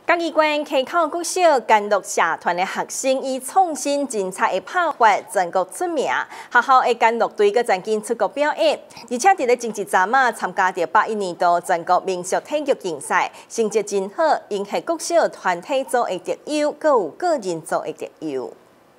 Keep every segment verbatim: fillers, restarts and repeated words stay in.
嘉义县溪口国小监督社团的学生以创新精彩的拍法全国出名，学校的监督队佮曾经出国表演，而且伫咧前一站啊参加着八一年度全国民俗体育竞赛，成绩真好，赢下国小团体组的得优，佮有个人组的得优。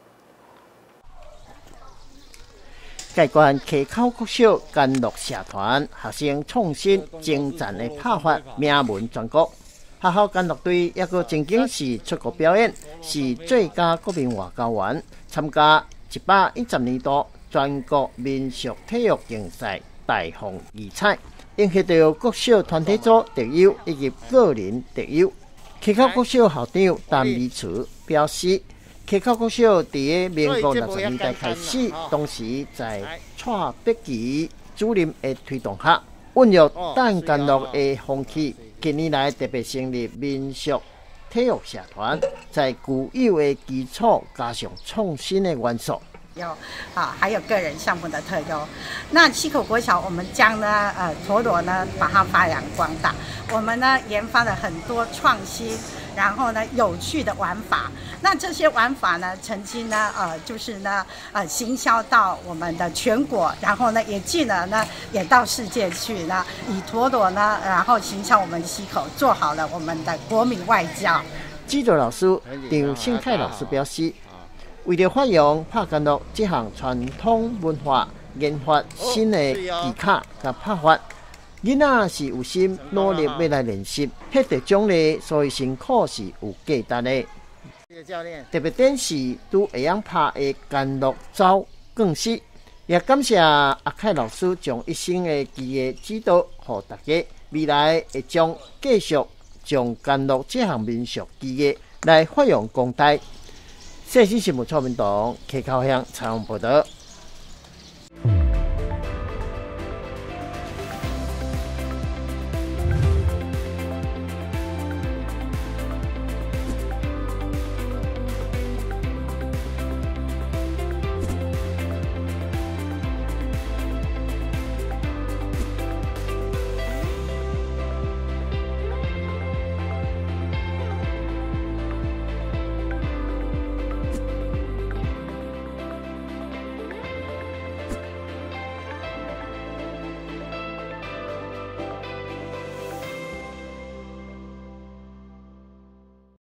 介县溪口国小监督社团学生创新精湛的拍法，名闻全国。学校监督队也个曾经是出国表演，是最佳国民外交员，参加一百一十年度全国民俗体育竞赛大放异彩，赢下到国小团体组得优以及个人得优。溪口国小校长陈美慈表示，溪口国小伫个民国六十年代开始，当时在蔡北基主任的推动下，运用单监督的风气。近年来特别成立民俗体育社团，在固有的基础加上创新的元素。 有啊，还有个人项目的特优。那溪口国小，我们将呢呃陀螺呢把它发扬光大。我们呢研发了很多创新，然后呢有趣的玩法。那这些玩法呢，曾经呢呃就是呢呃行销到我们的全国，然后呢也进而呢也到世界去呢，以陀螺呢然后行销我们溪口，做好了我们的国民外交。 指导老师张信泰老师表示。为了发扬拍监督这项传统文化，研发新的技巧甲拍法，囡仔是有心努力要来练习，获得奖励，所以辛苦是有价值的。特别点是拄会晓拍的监督组更是，也感谢阿凯老师将一生的技艺指导给大家，未来会将继续将监督这项民俗技艺来发扬光大。《世新新闻》蔡明堂溪口乡采访报道。